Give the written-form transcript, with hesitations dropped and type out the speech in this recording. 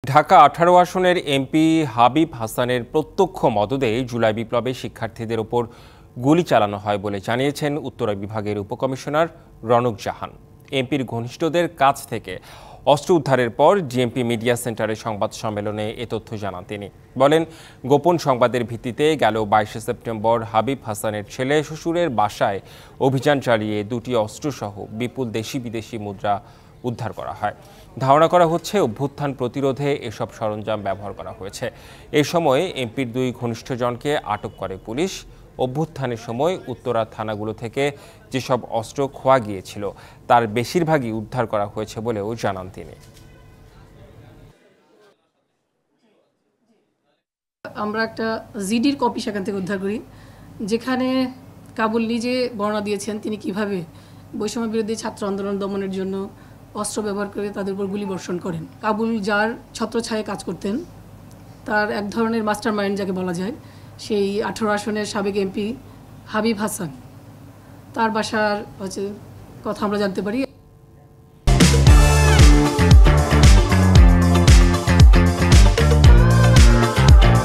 ঢাকা ১৮ আসনের এমপি হাবিব হাসানের প্রত্যক্ষ মদদে জুলাই বিপ্লবে শিক্ষার্থীদের ওপর গুলি চালানো হয় বলে জানিয়েছেন উত্তরা বিভাগের উপকমিশনার রনক জাহান। এমপির ঘনিষ্ঠদের কাছ থেকে অস্ত্র উদ্ধারের পর জিএমপি মিডিয়া সেন্টারের সংবাদ সম্মেলনে এ তথ্য জানান তিনি। বলেন, গোপন সংবাদের ভিত্তিতে গেল ২২ সেপ্টেম্বর হাবিব হাসানের ছেলে শ্বশুরের বাসায় অভিযান চালিয়ে দুটি অস্ত্রসহ বিপুল দেশি বিদেশি মুদ্রা উদ্ধার করা হয়। ধারণা করা হচ্ছে অভ্যুত্থান প্রতিরোধে এসব সরঞ্জাম ব্যবহার করা হয়েছে। এই সময় এমপির দুই ঘনিষ্ঠজনকে আটক করে পুলিশ। অভ্যুত্থানের সময় উত্তরা থানাগুলো থেকে যেসব অস্ত্র খোয়া গিয়েছিল তার বেশিরভাগই উদ্ধার করা হয়েছে বলেও জানান তিনি। আমরা একটা জিডির কপি সেখান থেকে উদ্ধার করি, যেখানে কাবুল নিজে বর্ণনা দিয়েছেন তিনি কিভাবে বৈষম্য বিরোধী ছাত্র আন্দোলন দমনের জন্য অস্ত্র ব্যবহার করে তাদের উপর গুলি বর্ষণ করেন। কাবুল যার ছত্রছায়ায় কাজ করতেন, তার এক ধরনের মাস্টার মাইন্ড যাকে বলা যায়, সেই ১৮ আসনের সাবেক এমপি হাবিব হাসান, তার বাসার কথা আমরা জানতে পারি।